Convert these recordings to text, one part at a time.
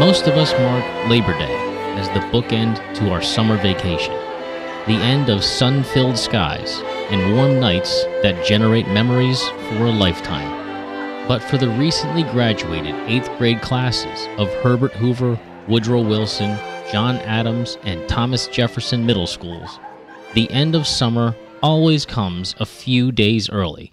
Most of us mark Labor Day as the bookend to our summer vacation, the end of sun-filled skies and warm nights that generate memories for a lifetime. But for the recently graduated 8th grade classes of Herbert Hoover, Woodrow Wilson, John Adams, and Thomas Jefferson middle schools, the end of summer always comes a few days early.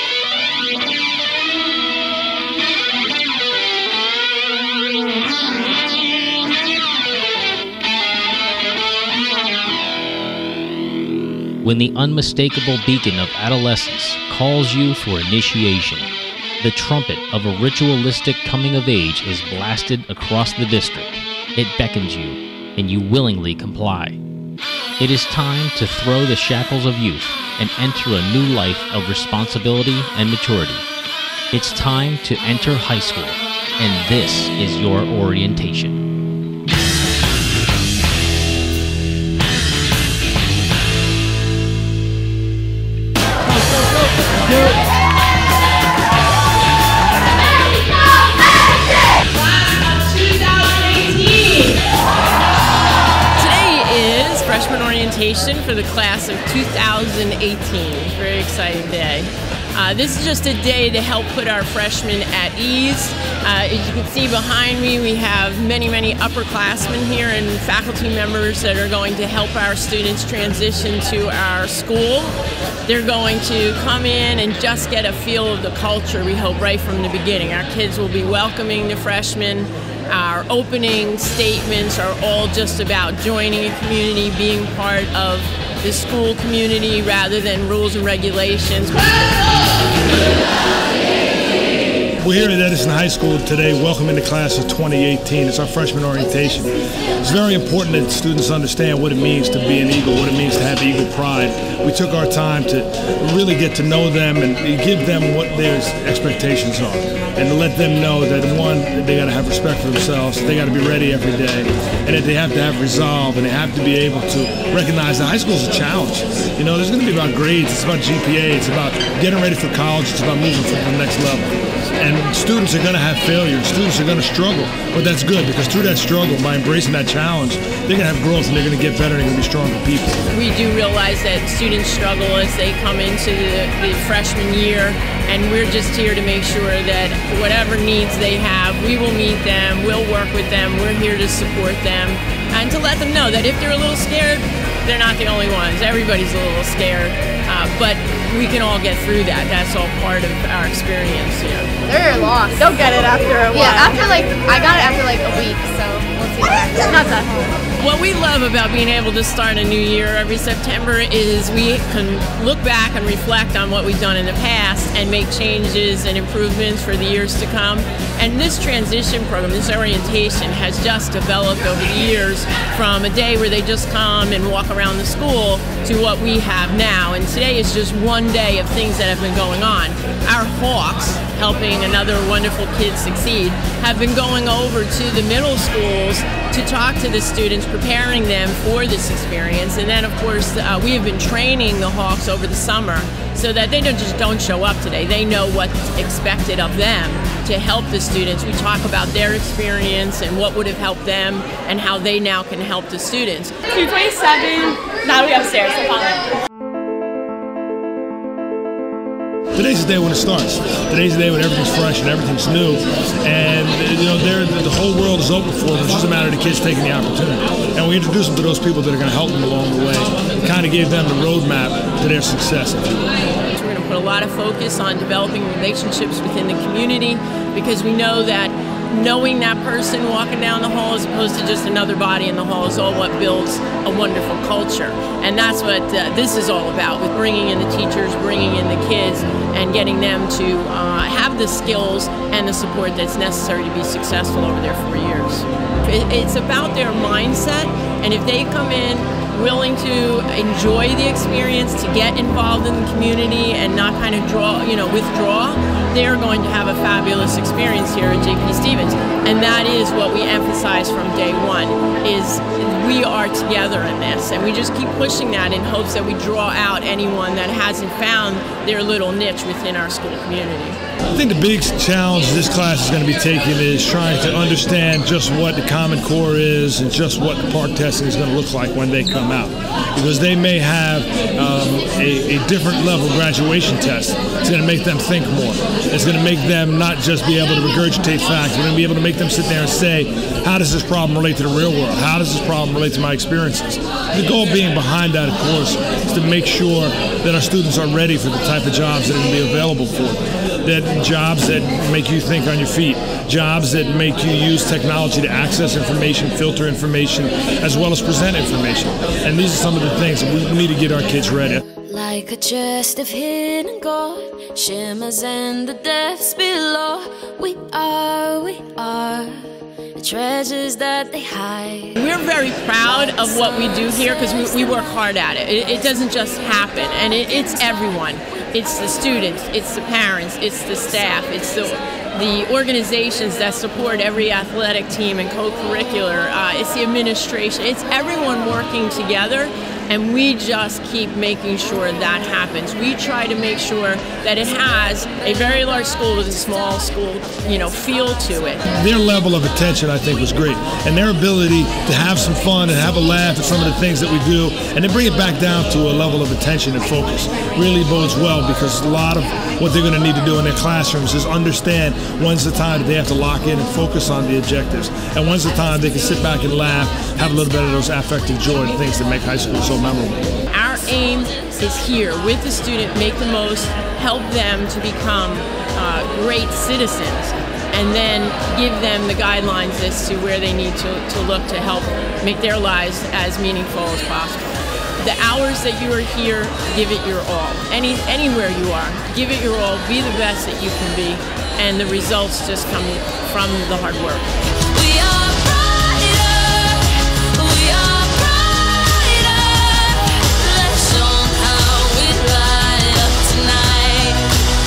When the unmistakable beacon of adolescence calls you for initiation, the trumpet of a ritualistic coming of age is blasted across the district. It beckons you, and you willingly comply. It is time to throw the shackles of youth and enter a new life of responsibility and maturity. It's time to enter high school, and this is your orientation. Freshman orientation for the class of 2018. Very exciting day. This is just a day to help put our freshmen at ease. As you can see behind me, we have many upperclassmen here and faculty members that are going to help our students transition to our school. They're going to come in and just get a feel of the culture, we hope, right from the beginning. Our kids will be welcoming the freshmen. Our opening statements are all just about joining a community, being part of the school community rather than rules and regulations. We're here at Edison High School today welcoming the class of 2018. It's our freshman orientation. It's very important that students understand what it means to be an Eagle, what it means to have Eagle pride. We took our time to really get to know them and give them what their expectations are, and to let them know that, one, they got to have respect for themselves, they got to be ready every day, and that they have to have resolve, and they have to be able to recognize that high school is a challenge. You know, there's going to be about grades, it's about GPA, it's about getting ready for college, it's about moving to the next level. And students are going to have failure, students are going to struggle, but that's good, because through that struggle, by embracing that challenge, they're going to have growth and they're going to get better and they're going to be stronger people. We do realize that students struggle as they come into the freshman year, and we're just here to make sure that whatever needs they have, we will meet them, we'll work with them, we're here to support them, and to let them know that if they're a little scared, they're not the only ones. Everybody's a little scared, but we can all get through that. That's all part of our experience. They're lost. They'll get it after a while. Yeah, I got it after a week, so we'll see that. Not that hard. What we love about being able to start a new year every September is we can look back and reflect on what we've done in the past and make changes and improvements for the years to come. And this transition program, this orientation, has just developed over the years from a day where they just come and walk around the school to what we have now. And today is just one day of things that have been going on. Our Hawks, helping another wonderful kid succeed, have been going over to the middle schools to talk to the students, preparing them for this experience. And then, of course, we have been training the Hawks over the summer so that they don't show up today. They know what's expected of them to help the students. We talk about their experience and what would have helped them and how they now can help the students. 227, now we upstairs, so follow. Today's the day when it starts. Today's the day when everything's fresh and everything's new, and you know, the whole world is open for them. It's just a matter of the kids taking the opportunity. And we introduce them to those people that are going to help them along the way. We kind of gave them the roadmap to their success. We're going to put a lot of focus on developing relationships within the community, because we know that knowing that person walking down the hall as opposed to just another body in the hall is all what builds a wonderful culture. And that's what this is all about, with bringing in the teachers, bringing in the kids, and getting them to have the skills and the support that's necessary to be successful over their 4 years. It's about their mindset, and if they come in willing to enjoy the experience, to get involved in the community and not kind of withdraw, they're going to have a fabulous experience here at J.P. Stevens. And And that is what we emphasize from day one, is we are together in this. And we just keep pushing that in hopes that we draw out anyone that hasn't found their little niche within our school community. I think the big challenge this class is going to be taking is trying to understand just what the Common Core is and just what the PARCC testing is going to look like when they come out. Because they may have a different level graduation test. It's going to make them think more. It's going to make them not just be able to regurgitate facts. We're going to be able to make them sit there and say, how does this problem relate to the real world? How does this problem relate to my experiences? The goal being behind that, of course, is to make sure that our students are ready for the type of jobs that are going to be available for them. That jobs that make you think on your feet, jobs that make you use technology to access information, filter information, as well as present information. And these are some of the things that we need to get our kids ready. Like a chest of hidden gold, shimmers in the depths below. We are the treasures that they hide. We're very proud of what we do here because we work hard at it. It doesn't just happen, and it's everyone. It's the students, it's the parents, it's the staff, it's the organizations that support every athletic team and co-curricular, it's the administration, it's everyone working together, and we just keep making sure that happens. We try to make sure that it has a very large school with a small school, feel to it. Their level of attention, I think, was great, and their ability to have some fun and have a laugh at some of the things that we do, and then bring it back down to a level of attention and focus really bodes well, because a lot of what they're going to need to do in their classrooms is understand when's the time that they have to lock in and focus on the objectives, and when's the time they can sit back and laugh, have a little bit of those affective joy, the things that make high school so memorable. Our aim is here with the student, make the most, help them to become great citizens, and then give them the guidelines as to where they need to look to help make their lives as meaningful as possible. The hours that you are here, give it your all. Anywhere you are, give it your all, be the best that you can be, and the results just come from the hard work. We are brighter, we are brighter. Let's show 'em how we light up tonight.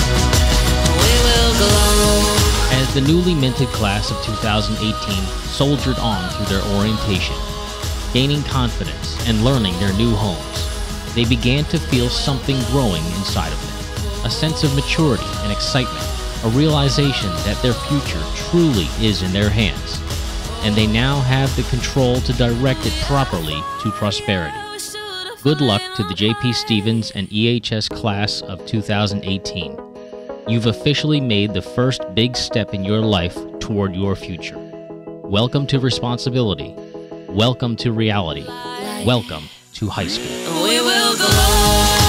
We will glow. As the newly minted class of 2018 soldiered on through their orientation, gaining confidence and learning their new homes, they began to feel something growing inside of them, a sense of maturity and excitement, a realization that their future truly is in their hands, and they now have the control to direct it properly to prosperity. Good luck to the J.P. Stevens and EHS class of 2018. You've officially made the first big step in your life toward your future. Welcome to responsibility. Welcome to reality. Welcome to high school. We will glow.